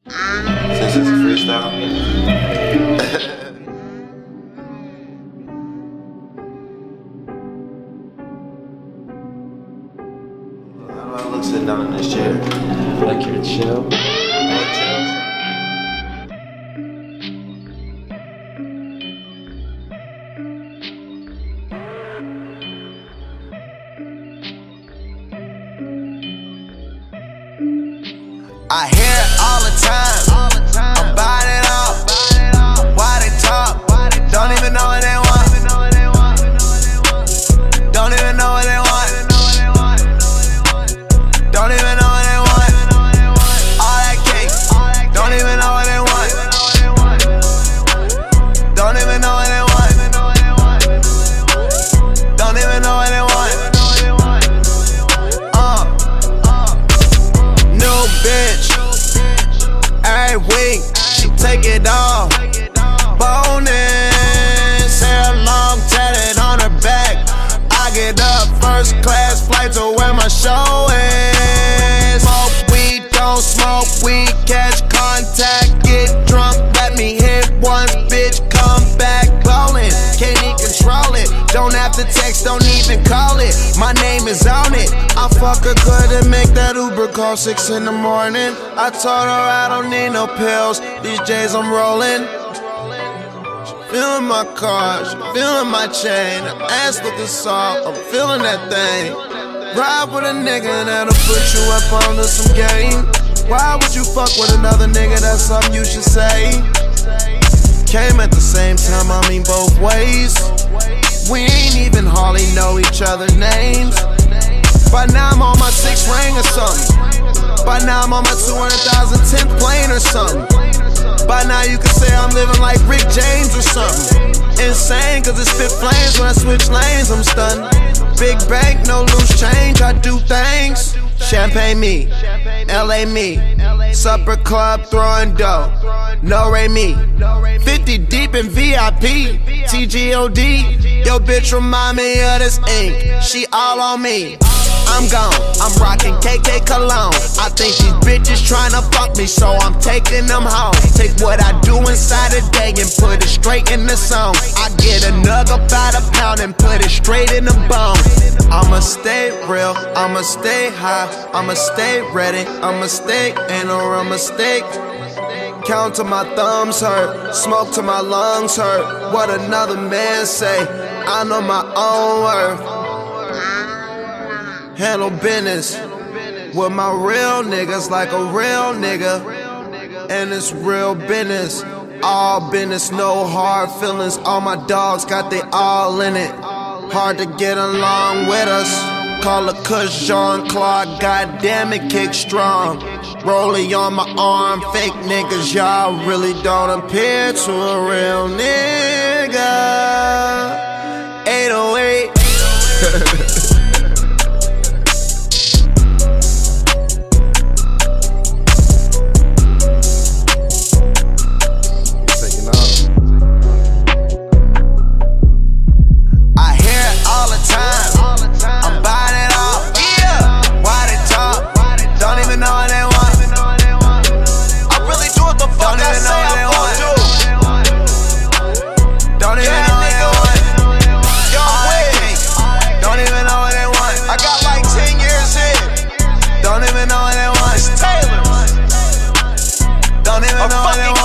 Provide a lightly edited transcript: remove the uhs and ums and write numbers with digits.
Since it's a freestyle. How do I look sitting down in this chair? Like you're chill. I hear it all the time. I'm buying it off. Why they talk? Don't even know what they want. Don't even know what they want. Don't even know what they want. All that cake. Don't even know what they want. Don't even know what they want. Don't even know what they want. New bitch. Every week, she take it off. Bonus, hair long, tatted on her back. I get up, first class flight to where my show is. Smoke weed, don't smoke weed, catch contact, get drunk, let me hit once, bitch, come back ballin'. Can't even control it, don't have to text, don't even call it. My name is on it. I fuck her good and make that Uber call 6 in the morning. I told her I don't need no pills, these J's I'm rolling. She feeling my car, she feeling my chain. Her ass looking soft, I'm feeling that thing. Ride with a nigga that'll put you up onto some game. Why would you fuck with another nigga? That's something you should say. Came at the same time, I mean both ways. We ain't even hardly know each other's names. By now I'm on my 6th ring or something. By now I'm on my 200,000 10th plane or something. By now you can say I'm living like Rick James or something. Insane cause it spit flames when I switch lanes, I'm stunned. Big bank, no loose change, I do things. Champagne me, LA me, supper club throwing dough. No Ray me, 50 deep in VIP, TGOD. Yo bitch remind me of this ink, she all on me. I'm gone, I'm rocking KK cologne. I think these bitches tryna fuck me, so I'm taking them home. Take what I do inside a day and put it straight in the song. I get a nugget about a pound and put it straight in the bone. I'ma stay real, I'ma stay high, I'ma stay ready, I'ma stay, ain't no real mistake. Count till my thumbs hurt, smoke till my lungs hurt. What another man say, I know my own worth. Handle business with my real niggas like a real nigga. And it's real business, all business, no hard feelings. All my dogs got they all in it. Hard to get along with us. Call a Kush Jean-Claude, goddamn it, kick strong. Rolling on my arm, fake niggas, y'all really don't appear to a real nigga. 808. Don't even know what they want. It's Taylor. Don't even know what they want.